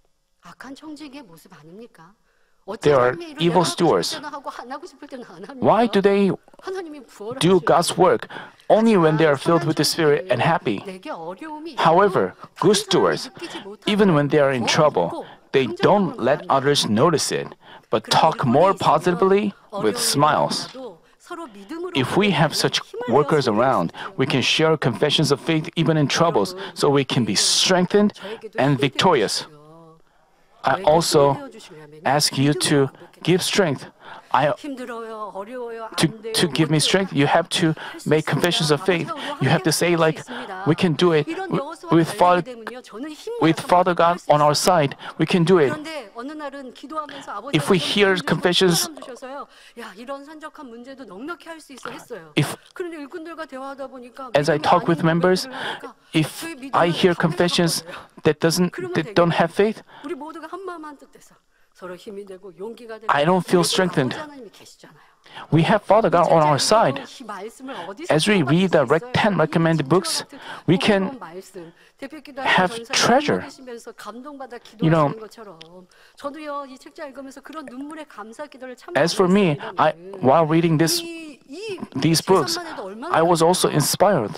S2: They are evil stewards. Why do they do God's work only when they are filled with the Spirit and happy? However, good stewards, even when they are in trouble, they don't let others notice it, but talk more positively with smiles. If we have such workers around, we can share confessions of faith even in troubles, so we can be strengthened and victorious. I also ask you to give strength. I, to, to give me strength, you have to make confessions of faith. You have to say, like, we can do it. With Father, with Father God on our side, we can do it. If we hear confessions, if, as I talk with members, if I hear confessions that doesn't that don't have faith, I don't feel strengthened. We have Father God on our side. As we read the ten recommended books, we can have treasure. You know, as for me, I, while reading this, these books, I was also inspired.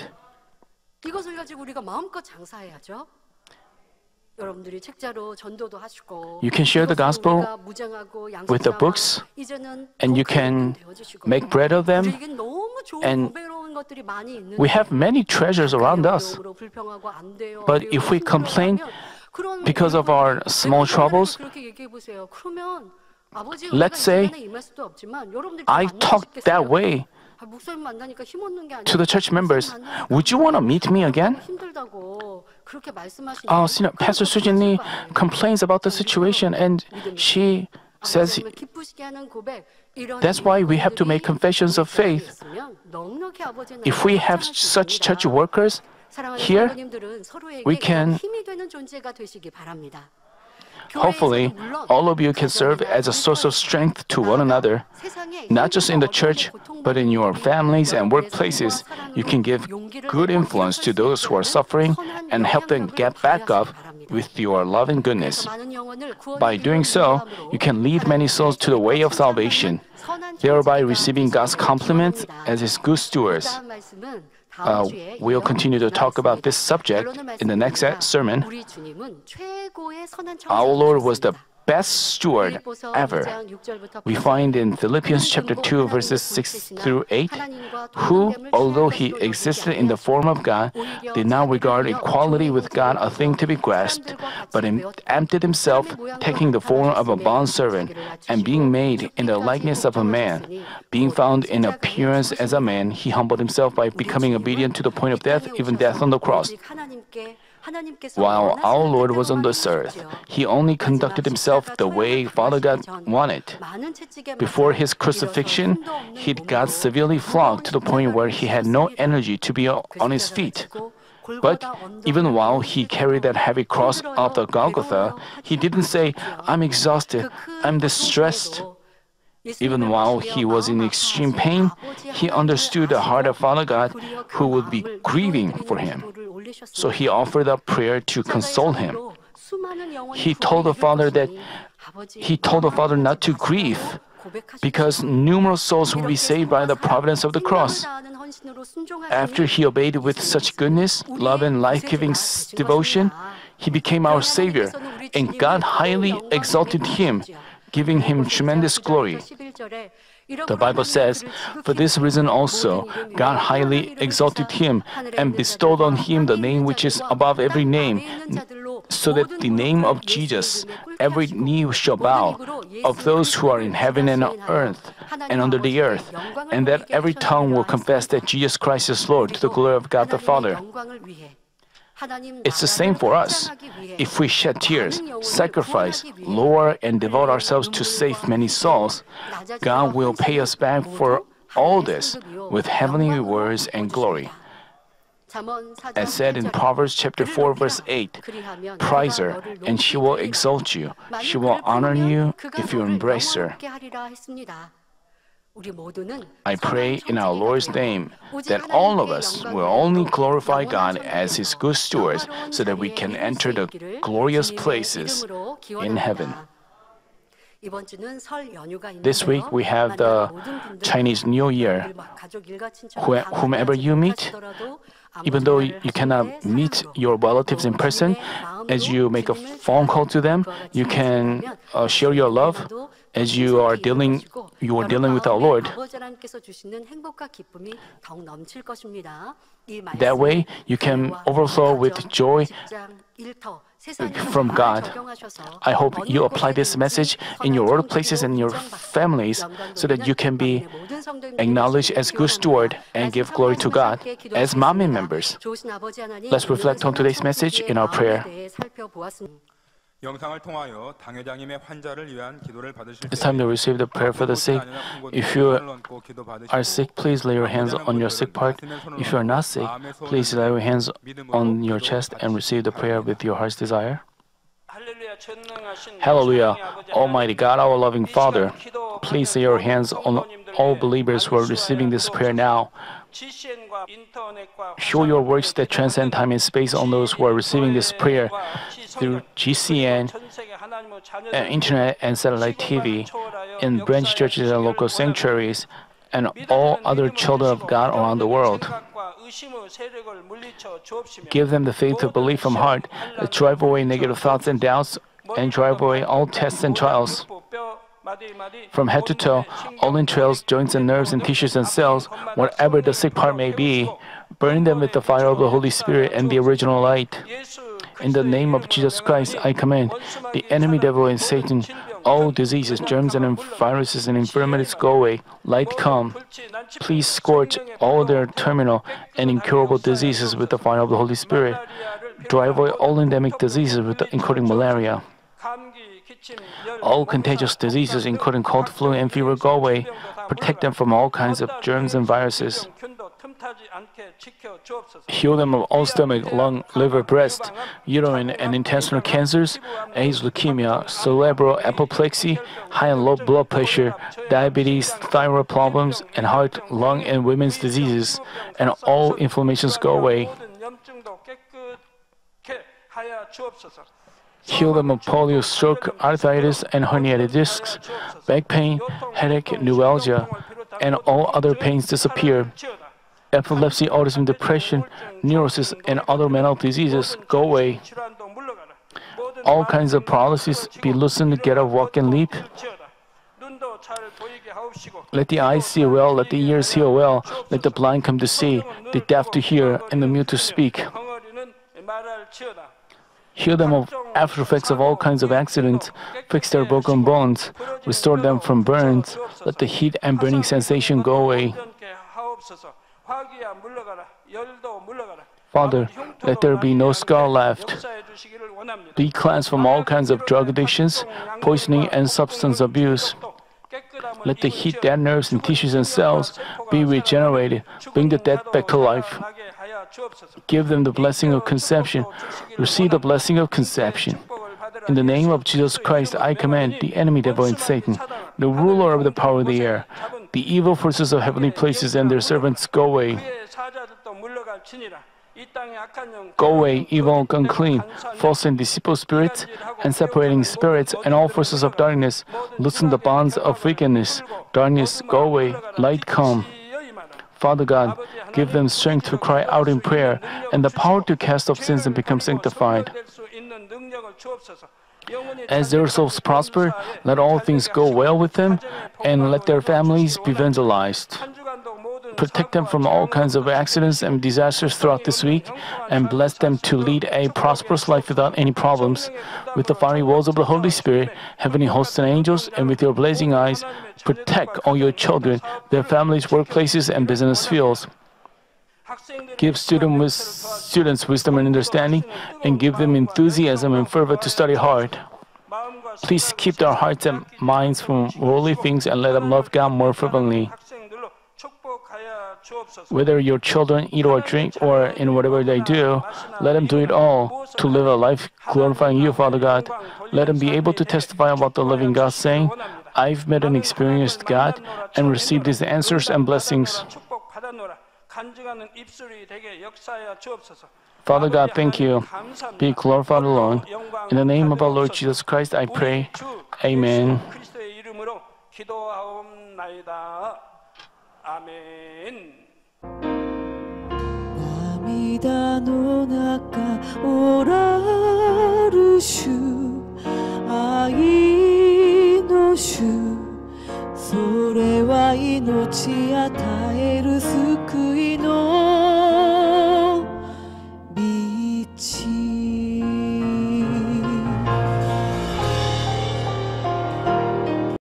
S2: You can share the gospel with the books, and you can make bread of them, and we have many treasures around us. But if we complain because of our small troubles, let's say I talked that way to the church members. Would you want to meet me again? Uh, Pastor Sujin Lee complains about the situation, and she says that's why we have to make confessions of faith. If we have such church workers here, we can. Hopefully, all of you can serve as a source of strength to one another, not just in the church, but in your families and workplaces. You can give good influence to those who are suffering and help them get back up with your love and goodness. By doing so, you can lead many souls to the way of salvation, thereby receiving God's compliments as His good stewards. Uh, we'll continue to talk about this subject in the next sermon. Our Lord was the best steward ever. We find in Philippians chapter two, verses six through eight, who, although he existed in the form of God, did not regard equality with God a thing to be grasped, but emptied himself, taking the form of a bondservant, and being made in the likeness of a man. Being found in appearance as a man, he humbled himself by becoming obedient to the point of death, even death on the cross. While our Lord was on this earth, He only conducted Himself the way Father God wanted. Before His crucifixion, He got severely flogged to the point where He had no energy to be on His feet. But even while He carried that heavy cross up the Golgotha, He didn't say, "I'm exhausted, I'm distressed." Even while He was in extreme pain, He understood the heart of Father God, who would be grieving for Him. So He offered up prayer to console Him. He told the Father that He told the Father not to grieve, because numerous souls will be saved by the providence of the cross. After He obeyed with such goodness, love, and life-giving devotion, He became our Savior, and God highly exalted Him, giving Him tremendous glory. The Bible says, "For this reason also, God highly exalted him and bestowed on him the name which is above every name, so that the name of Jesus every knee shall bow, of those who are in heaven and on earth and under the earth, and that every tongue will confess that Jesus Christ is Lord, to the glory of God the Father." It's the same for us. If we shed tears, sacrifice, lower, and devote ourselves to save many souls, God will pay us back for all this with heavenly rewards and glory. As said in Proverbs chapter four, verse eight, "Praise her, and she will exalt you. She will honor you if you embrace her." I pray in our Lord's name that all of us will only glorify God as His good stewards so that we can enter the glorious places in heaven. This week we have the Chinese New Year. Whomever you meet, even though you cannot meet your relatives in person, as you make a phone call to them, you can uh, share your love as you are dealing you are dealing with our Lord. That way, you can overflow with joy from God. I hope you apply this message in your workplaces and your families so that you can be acknowledged as good steward and give glory to God as Manmin members. Let's reflect on today's message in our prayer. It's time to receive the prayer for the sick. If you are sick, please lay your hands on your sick part. If you are not sick, please lay your hands on your chest and receive the prayer with your heart's desire. Hallelujah. Almighty God, our loving Father, please lay your hands on all believers who are receiving this prayer now. Show your works that transcend time and space on those who are receiving this prayer through G C N, uh, internet and satellite T V, in branch churches and local sanctuaries, and all other children of God around the world. Give them the faith to believe from heart, that drive away negative thoughts and doubts, and drive away all tests and trials. From head to toe, all entrails, joints and nerves and tissues and cells, whatever the sick part may be, burn them with the fire of the Holy Spirit and the original light. In the name of Jesus Christ, I command the enemy devil and Satan, all diseases, germs and viruses and infirmities go away. Light come. Please scorch all their terminal and incurable diseases with the fire of the Holy Spirit. Drive away all endemic diseases, with the, including malaria. All contagious diseases, including cold, flu, and fever, go away. Protect them from all kinds of germs and viruses. Heal them of all stomach, lung, liver, breast, uterine, and intestinal cancers, AIDS, leukemia, cerebral apoplexy, high and low blood pressure, diabetes, thyroid problems, and heart, lung, and women's diseases, and all inflammations go away. Heal them of polio, stroke, arthritis, and herniated discs, back pain, headache, neuralgia, and all other pains disappear. Epilepsy, autism, depression, neurosis, and other mental diseases go away. All kinds of paralysis be loosened, get up, walk, and leap. Let the eyes see well, let the ears hear well, let the blind come to see, the deaf to hear, and the mute to speak. Heal them of after effects of all kinds of accidents, fix their broken bones, restore them from burns, let the heat and burning sensation go away. Father, let there be no scar left. Be cleansed from all kinds of drug addictions, poisoning, and substance abuse. Let the heat, dead nerves and tissues and cells be regenerated. Bring the dead back to life. Give them the blessing of conception. Receive the blessing of conception. In the name of Jesus Christ, I command the enemy devil and Satan, the ruler of the power of the air, the evil forces of heavenly places and their servants, go away. Go away, evil, unclean, false and deceitful spirits, and separating spirits, and all forces of darkness. Loosen the bonds of wickedness. Darkness, go away. Light, come. Father God, give them strength to cry out in prayer, and the power to cast off sins and become sanctified. As their souls prosper, let all things go well with them, and let their families be evangelized. Protect them from all kinds of accidents and disasters throughout this week, and bless them to lead a prosperous life without any problems. With the fiery walls of the Holy Spirit, heavenly hosts and angels, and with your blazing eyes, protect all your children, their families, workplaces, and business fields. Give student with students wisdom and understanding, and give them enthusiasm and fervor to study hard. Please keep their hearts and minds from worldly things, and let them love God more fervently. Whether your children eat or drink or in whatever they do, let them do it all to live a life glorifying you, Father God. Let them be able to testify about the living God, saying, I've met and experienced God and received His answers and blessings. Father God, thank you. Be glorified alone. In the name of our Lord Jesus Christ, I pray. Amen.
S4: 아멘. 涙の中おらる主愛の主それは命与える救いの